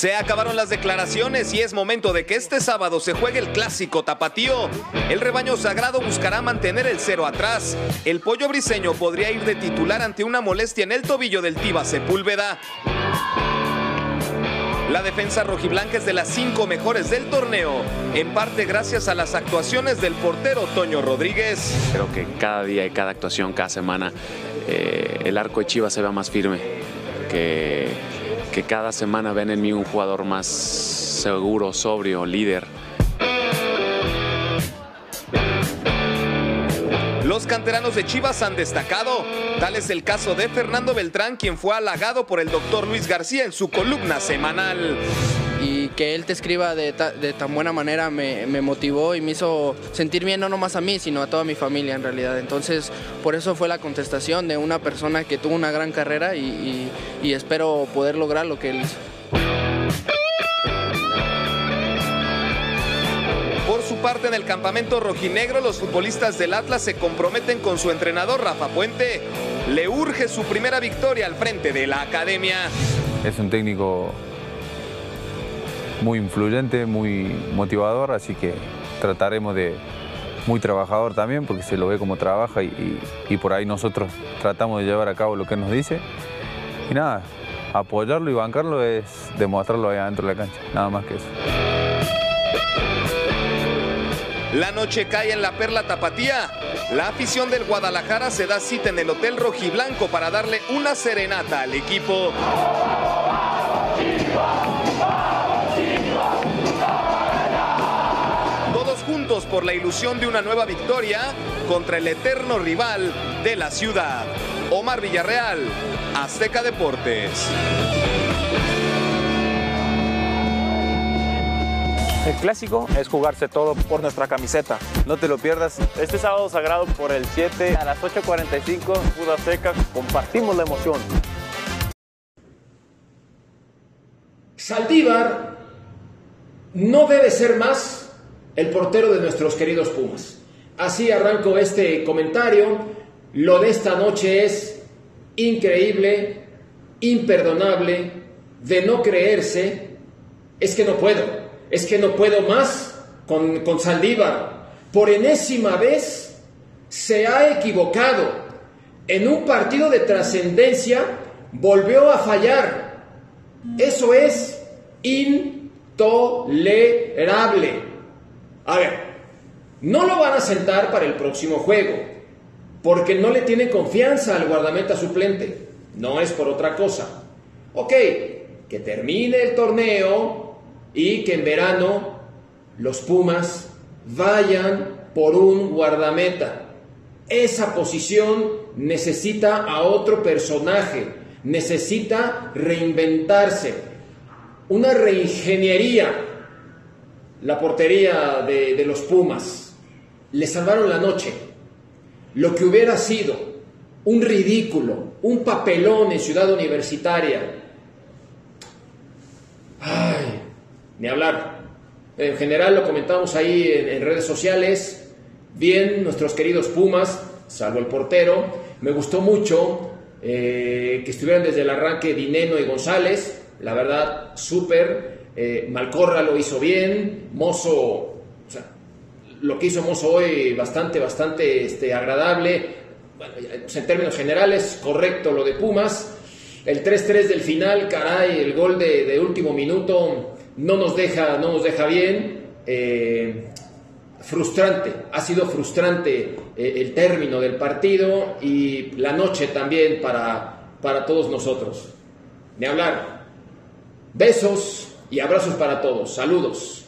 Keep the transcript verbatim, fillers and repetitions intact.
Se acabaron las declaraciones y es momento de que este sábado se juegue el clásico tapatío. El rebaño sagrado buscará mantener el cero atrás. El pollo briseño podría ir de titular ante una molestia en el tobillo del Tiva Sepúlveda. La defensa rojiblanca es de las cinco mejores del torneo, en parte gracias a las actuaciones del portero Toño Rodríguez. Creo que cada día y cada actuación, cada semana, eh, el arco de Chivas se vea más firme, que, que cada semana ven en mí un jugador más seguro, sobrio, líder. Los canteranos de Chivas han destacado. Tal es el caso de Fernando Beltrán, quien fue halagado por el doctor Luis García en su columna semanal. Y que él te escriba de, ta, de tan buena manera me, me motivó y me hizo sentir bien no nomás a mí, sino a toda mi familia en realidad. Entonces, por eso fue la contestación de una persona que tuvo una gran carrera y, y, y espero poder lograr lo que él hizo. Por su parte, en el campamento rojinegro, los futbolistas del Atlas se comprometen con su entrenador Rafa Puente. Le urge su primera victoria al frente de la academia. Es un técnico muy influyente, muy motivador, así que trataremos de... muy trabajador también, porque se lo ve como trabaja y, y, y por ahí nosotros tratamos de llevar a cabo lo que nos dice. Y nada, apoyarlo y bancarlo es demostrarlo ahí adentro de la cancha, nada más que eso. La noche cae en la Perla Tapatía. La afición del Guadalajara se da cita en el Hotel Rojiblanco para darle una serenata al equipo. Todos juntos por la ilusión de una nueva victoria contra el eterno rival de la ciudad. Omar Villarreal, Azteca Deportes. El clásico es jugarse todo por nuestra camiseta. No te lo pierdas. Este sábado sagrado por el siete a las ocho cuarenta y cinco, Fútbol Azteca, compartimos la emoción. Saldívar no debe ser más el portero de nuestros queridos Pumas. Así arranco este comentario. Lo de esta noche es increíble, imperdonable, de no creerse. Es que no puedo. Es que no puedo más con, con Saldívar. Por enésima vez se ha equivocado. En un partido de trascendencia volvió a fallar. Eso es intolerable. A ver, no lo van a sentar para el próximo juego, porque no le tienen confianza al guardameta suplente. No es por otra cosa. Ok, que termine el torneo y que en verano los Pumas vayan por un guardameta. Esa posición necesita a otro personaje, necesita reinventarse, una reingeniería. La portería de, de los Pumas le salvaron la noche. Lo que hubiera sido un ridículo, un papelón en Ciudad Universitaria. Ay, ni hablar. En general lo comentamos ahí en, en redes sociales. Bien, nuestros queridos Pumas, salvo el portero. Me gustó mucho eh, que estuvieran desde el arranque Dineno y González. La verdad, súper. Eh, Malcorra lo hizo bien. Mozo, o sea, lo que hizo Mozo hoy bastante, bastante este, agradable. Bueno, pues en términos generales, correcto lo de Pumas. El tres tres del final, caray, el gol de, de último minuto no nos deja, no nos deja bien. Eh, frustrante, ha sido frustrante eh, el término del partido y la noche también para, para todos nosotros. Ni hablar. Besos y abrazos para todos. Saludos.